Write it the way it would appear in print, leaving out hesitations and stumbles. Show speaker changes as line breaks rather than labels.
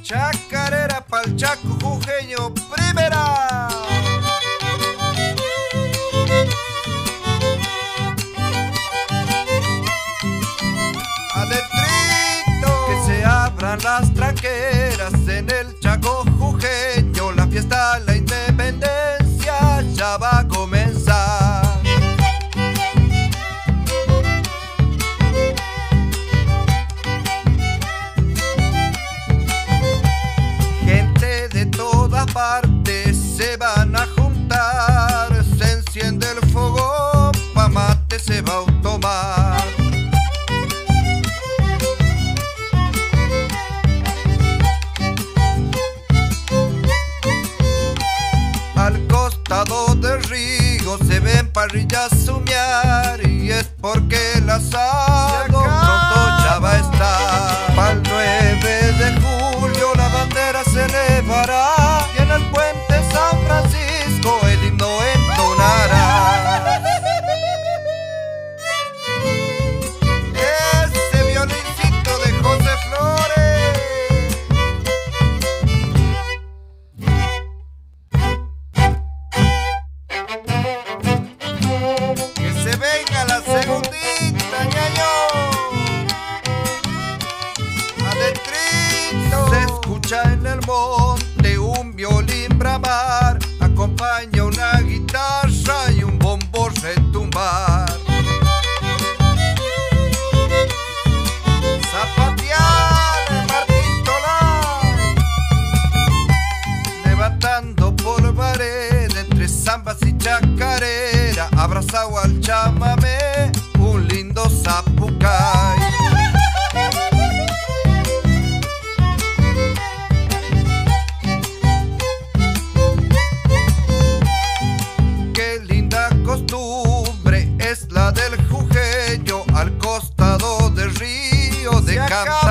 Chacarera pa'l Chaco jujeño, primera. Adentrito, que se abran las tranqueras en el Chaco jujeño. La fiesta, la independencia ya va a comenzar. Gente de todas partes se van a juntar. Se enciende el fogón, pa' mate se va a tomar. Al costado del río se ven parrillas humear, y es porque el asado pronto ya va a estar. Pa'l 9 de julio la bandera se elevará, y en el puente San Francisco el himno entonará. Ese violincito de José Flores. Que se venga la segundita, ñaño. Adentrito, se escucha en el monte un violín bramar, acompaña una guitarra y un bombo retumbar. Zapatear, Martín Tolay, levantando polvareda entre zambas y chacarera, abrazado al chamamé, un lindo zapucay. Qué linda costumbre es la del jujeño, al costado del río de Campo.